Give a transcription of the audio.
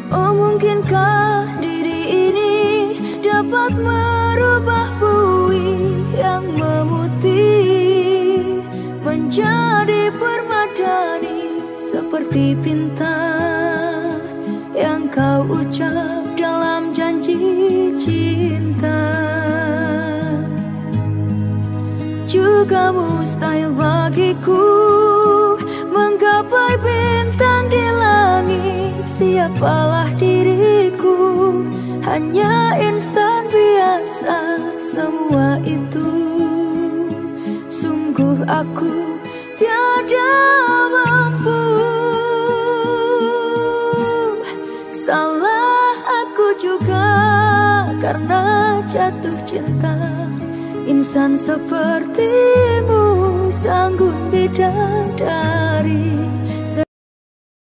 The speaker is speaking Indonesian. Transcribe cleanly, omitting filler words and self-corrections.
Oh, mungkinkah diri ini dapat merubah bui yang memutih menjadi permadani seperti pinta yang kau ucap dalam janji cinta. Juga mustahil bagiku menggapai bintang di langit. Siapalah diriku, hanya insan biasa. Semua itu sungguh aku tiada mampu. Salah aku juga karena jatuh cinta. Insan sepertimu sanggup bidadari